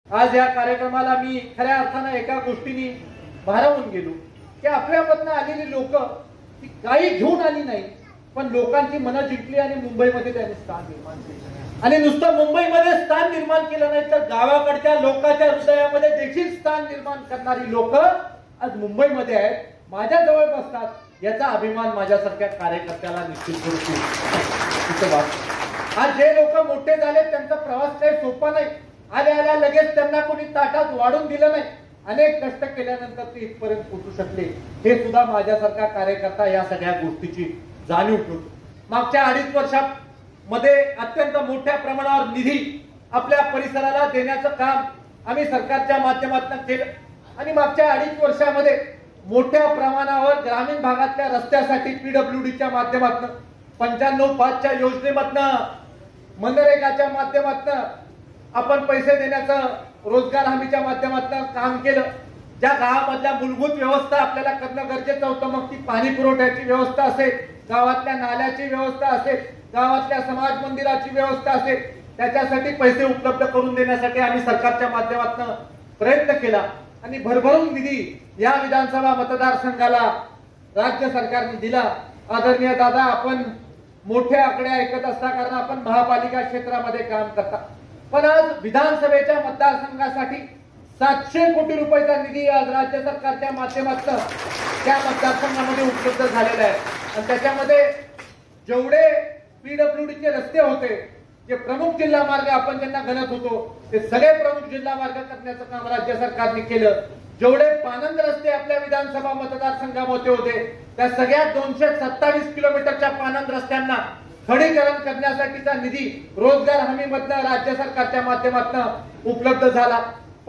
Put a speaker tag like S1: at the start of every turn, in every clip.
S1: आज या कार्यक्रमाला मी खऱ्या अर्थाने एका गोष्टीने भारावून गेलो की आपल्यामधनं आलेली लोक ती काही घेऊन आली नाही, पण लोकांची मनं जिंकली आणि मुंबईमध्ये त्यांनी स्थान निर्माण केलं। आणि नुसतं मुंबईमध्ये स्थान निर्माण केलं नाही तर गावाकडच्या लोकांच्या हृदयामध्ये देखील स्थान निर्माण करणारी लोक आज मुंबईमध्ये आहेत, माझ्या जवळ बसतात। याचा अभिमान माझ्यासारख्या कार्यकर्त्याला निश्चित होतो। आज जे लोक मोठे झाले त्यांचा प्रवास काही सोपा नाही। आल्या लगेच त्यांना कोणी ताटात वाढून दिलं नाही, अनेक कष्ट केल्यानंतर ते इथपर्यंत पोहोचू शकले। हे सुद्धा माझ्यासारखा कार्यकर्ता या सगळ्या गोष्टीची जाणीव ठेवतो। मागच्या 2.5 वर्षांमध्ये अत्यंत मोठ्या प्रमाणावर निधी आपल्या परिसराला देण्याचं काम आम्ही सरकारच्या माध्यमातून केलं आणि मागच्या 2.5 वर्षांमध्ये मोठ्या प्रमाणावर ग्रामीण भागातल्या रस्त्यासाठी पीडब्ल्यूडीच्या माध्यमातून 95/5 च्या योजनेमधनं मनरेगाच्या माध्यमातून आपण पैसे देण्याचं रोजगार हमीच्या माध्यमातून काम केलं। ज्या गावामधल्या मूलभूत व्यवस्था आपल्याला करणं गरजेचं होतं, मग ती पाणी पुरवठ्याची व्यवस्था असेल, गावातल्या नाल्याची व्यवस्था असेल, गावातल्या समाज मंदिराची व्यवस्था असेल, त्याच्यासाठी पैसे उपलब्ध करून देण्यासाठी आम्ही सरकारच्या माध्यमातून प्रयत्न केला आणि भरभरून निधी या विधानसभा मतदारसंघाला राज्य सरकारने दिला। आदरणीय दादा, आपण मोठे आकडे ऐकत असता कारण आपण महापालिका क्षेत्रामध्ये काम करता, पण आज विधानसभेच्या मतदारसंघासाठी 700 कोटी रुपयाचा निधी आज राज्य सरकारच्या माध्यमातून त्या मतदारसंघामध्ये उपलब्ध झालेला आहे। आणि त्याच्यामध्ये जेवढे पीडब्ल्यूडीचे रस्ते होते, जे प्रमुख जिल्हा मार्ग आपण ज्यांना गणत होतो, ते सगळे प्रमुख जिल्हा मार्ग करण्याचं काम राज्य सरकारने केलं। जेवढे पानंद रस्ते आपल्या विधानसभा मतदारसंघामध्ये होते, त्या सगळ्या 227 किलोमीटरच्या पानंद रस्त्यांना खडीकरण करण्यासाठीचा निधी रोजगार हमीमधनं राज्य सरकारच्या माध्यमातून उपलब्ध झाला।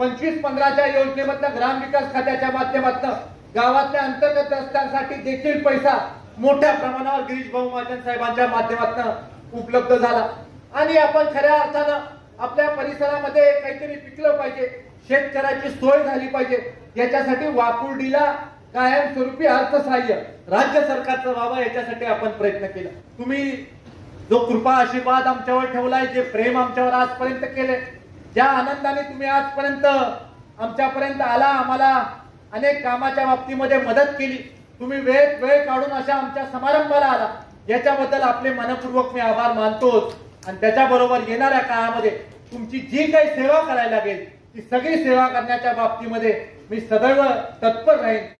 S1: 25-15 योजनेमधनं ग्रामविकास खात्याच्या माध्यमातून गावातल्या अंतर्गत रस्त्यांसाठी देखील पैसा मोठ्या प्रमाणावर गिरीश भाऊ महाजन साहेबांच्या माध्यमातून उपलब्ध झाला। आणि आपण खऱ्या अर्थानं आपल्या परिसरामध्ये काहीतरी पिकलं पाहिजे, शेतकऱ्याची सोय झाली पाहिजे, याच्यासाठी वाकुर्डीला कायमस्वरूपी अर्थसहाय्य राज्य सरकारचं व्हावं याच्यासाठी आपण प्रयत्न केला। तुम्ही जो कृपा आशीर्वाद आमच्यावर ठेवलाय, जे प्रेम आमच्यावर आजपर्यंत केले, ज्या आनंदाने तुम्ही आजपर्यंत आमच्यापर्यंत आला, आम्हाला अनेक कामाच्या बाबतीमध्ये मदत केली, तुम्ही वेळ काढून अशा आमच्या समारंभाला आला, याच्याबद्दल आपले मनपूर्वक मी आभार मानतोच। आणि त्याच्याबरोबर येणाऱ्या काळामध्ये तुमची जी काही सेवा करायला लागेल ती सगळी सेवा करण्याच्या बाबतीमध्ये मी सदैव तत्पर राहीन।